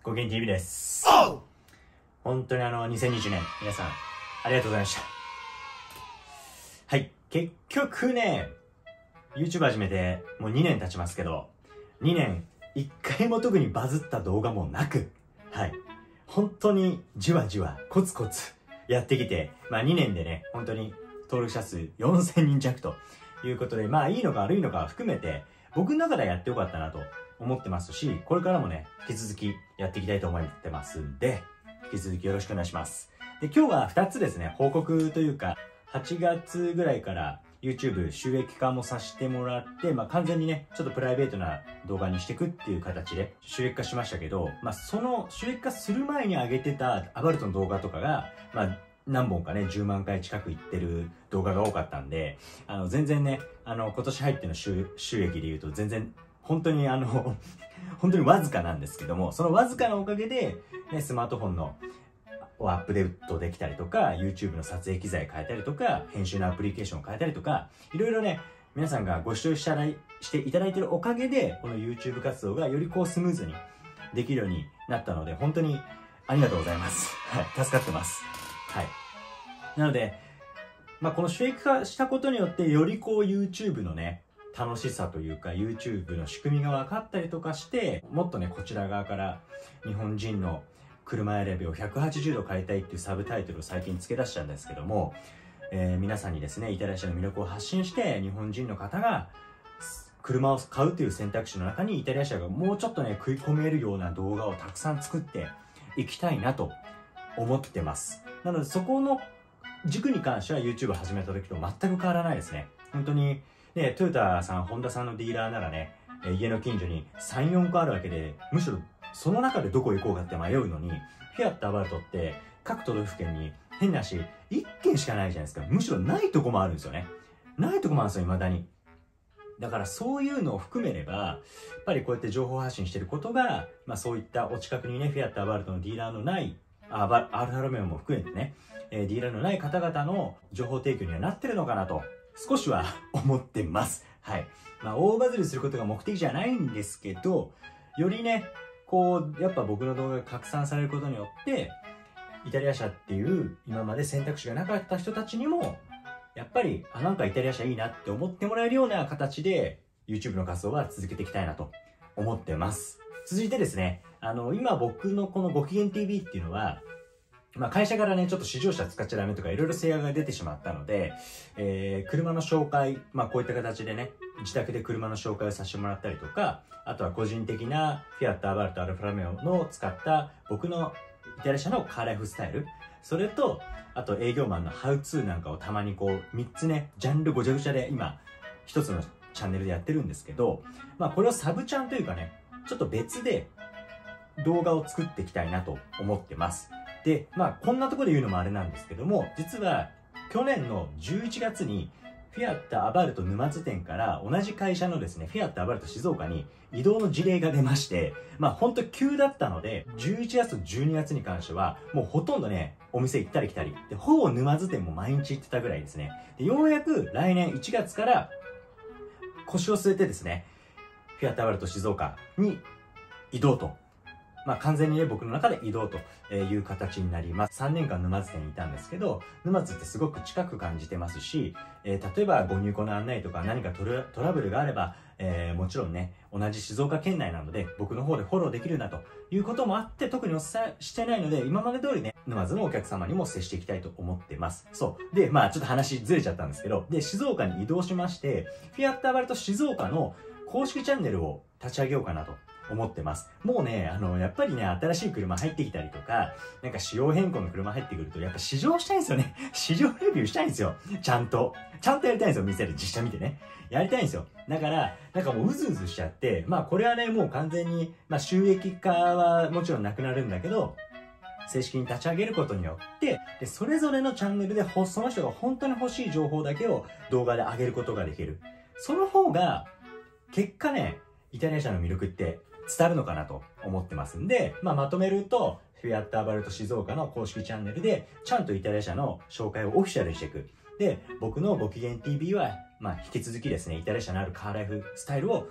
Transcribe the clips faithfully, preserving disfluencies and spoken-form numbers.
ごきげん ティーブイ です。本当にあの、にせんにじゅうねん、皆さん、ありがとうございました。はい、結局ね、YouTube 始めてもうにねん経ちますけど、にねん、いっかいも特にバズった動画もなく、はい、本当にじわじわ、コツコツやってきて、まあにねんでね、本当に登録者数よんせんにん弱ということで、まあいいのか悪いのか含めて、僕の中ではやってよかったなと思ってますし、これからもね、引き続きやっていきたいと思ってますんで、引き続きよろしくお願いします。で、今日はふたつですね、報告というか、はちがつぐらいから YouTube 収益化もさせてもらって、まあ完全にね、ちょっとプライベートな動画にしていくっていう形で収益化しましたけど、まあその収益化する前に上げてたアバルトの動画とかが、まあ何本かね、じゅうまんかい近くいってる動画が多かったんで、あの、全然ね、あの、今年入っての収収益で言うと全然、本当にあの、本当にわずかなんですけども、そのわずかなおかげで、ね、スマートフォンのをアップデートできたりとか、YouTube の撮影機材変えたりとか、編集のアプリケーションを変えたりとか、いろいろね、皆さんがご視聴していただいているおかげで、この YouTube 活動がよりこうスムーズにできるようになったので、本当にありがとうございます。はい、助かってます。はい。なので、まあ、この収益化したことによって、よりこう YouTube のね、楽しさというか YouTube の仕組みが分かったりとかして、もっとね、こちら側から日本人の車選びをひゃくはちじゅうど変えたいっていうサブタイトルを最近付け出したんですけども、えー、皆さんにですね、イタリア車の魅力を発信して、日本人の方が車を買うという選択肢の中にイタリア車がもうちょっとね、食い込めるような動画をたくさん作っていきたいなと思ってます。なのでそこの軸に関しては YouTube を始めた時と全く変わらないですね。本当にね、トヨタさん、ホンダさんのディーラーならね、家の近所にさん、よんこあるわけで、むしろその中でどこ行こうかって迷うのに、フィアットアバルトって各都道府県に変なしいっけんしかないじゃないですか。むしろないとこもあるんですよね。ないとこもあるんですよ、未だに。だからそういうのを含めれば、やっぱりこうやって情報発信してることが、まあそういったお近くにね、フィアットアバルトのディーラーのない、アルファロメオも含めてね、ディーラーのない方々の情報提供にはなってるのかなと、少しは思ってます。はい。まあ、大バズりすることが目的じゃないんですけど、よりね、こう、やっぱ僕の動画が拡散されることによって、イタリア車っていう今まで選択肢がなかった人たちにも、やっぱり、あ、なんかイタリア車いいなって思ってもらえるような形で、YouTube の活動は続けていきたいなと思ってます。続いてですね、あの、今僕のこのごきげん ティーブイ っていうのは、まあ会社からね、ちょっと試乗車使っちゃダメとかいろいろ制約が出てしまったので、えー、車の紹介、まあこういった形でね、自宅で車の紹介をさせてもらったりとか、あとは個人的なフィアットアバルトアルファロメオの使った僕のイタリア車のカーライフスタイル、それと、あと営業マンのハウツーなんかをたまにこうみっつね、ジャンルごちゃごちゃで今一つのチャンネルでやってるんですけど、まあこれをサブチャンというかね、ちょっと別で動画を作っていきたいなと思ってます。で、まあこんなところで言うのもあれなんですけども、実は去年のじゅういちがつにフィアットアバルト沼津店から同じ会社のですね、フィアットアバルト静岡に移動の事例が出まして、まあほんと急だったので、じゅういちがつとじゅうにがつに関してはもうほとんどね、お店行ったり来たり、でほぼ沼津店も毎日行ってたぐらいですね。でようやく来年いちがつから腰を据えてですね、フィアットアバルト静岡に移動と。まあ完全にね、僕の中で移動という形になります。さんねんかん沼津店にいたんですけど、沼津ってすごく近く感じてますし、えー、例えばご入庫の案内とか何かトラ、トラブルがあれば、えー、もちろんね、同じ静岡県内なので、僕の方でフォローできるなということもあって、特にお伝えしてないので、今まで通りね、沼津のお客様にも接していきたいと思ってます。そう。で、まあちょっと話ずれちゃったんですけど、で、静岡に移動しまして、フィアットアバルト静岡の公式チャンネルを立ち上げようかなと思ってます。もうね、あの、やっぱりね、新しい車入ってきたりとか、なんか仕様変更の車入ってくると、やっぱ試乗したいんですよね。試乗レビューしたいんですよ。ちゃんと。ちゃんとやりたいんですよ。店で実車見てね。やりたいんですよ。だから、なんかもううずうずしちゃって、まあこれはね、もう完全に、まあ収益化はもちろんなくなるんだけど、正式に立ち上げることによって、で、それぞれのチャンネルで、その人が本当に欲しい情報だけを動画で上げることができる。その方が、結果ね、イタリア車の魅力って伝わるのかなと思ってますんで、まあ、まとめると、フィアットアバルト静岡の公式チャンネルで、ちゃんとイタリア車の紹介をオフィシャルにしていく。で、僕のごきげん ティーブイ は、まあ、引き続きですね、イタリア車のあるカーライフスタイルを、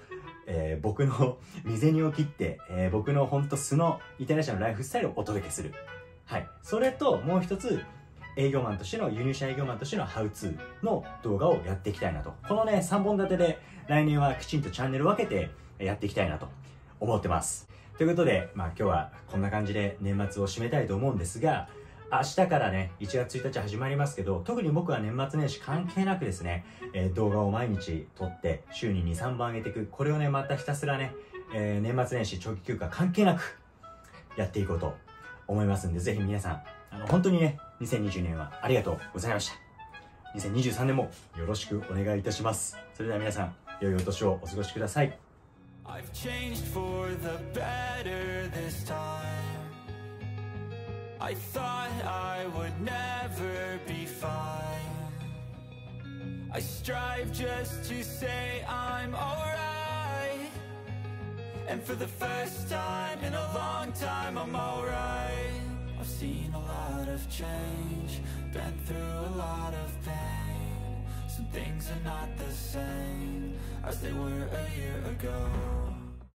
えー、僕の身銭を切って、えー、僕のほんと素のイタリア人のライフスタイルをお届けする。はい。それと、もう一つ、営業マンとしての、輸入車営業マンとしてのハウツーの動画をやっていきたいなと。このね、さんぼん立てで来年はきちんとチャンネル分けてやっていきたいなと思ってます。ということで、まあ今日はこんな感じで年末を締めたいと思うんですが、明日からね、いちがつついたち始まりますけど、特に僕は年末年始関係なくですね、えー、動画を毎日撮って週にに、さんぼん上げていく。これをね、またひたすらね、えー、年末年始長期休暇関係なくやっていこうと思いますんで、ぜひ皆さん、あの、本当にね、にせんにじゅうねんはありがとうございました。にせんにじゅうさんねんもよろしくお願いいたします。それでは皆さん、良いお年をお過ごしください。I've changed for the better this time. I thought I would never be fine. I strive just to say I'm alright. And for the first time in a long time I'm alright. I've seen a lot of change, been through a lot of pain. Some things are not the same as they were a year ago.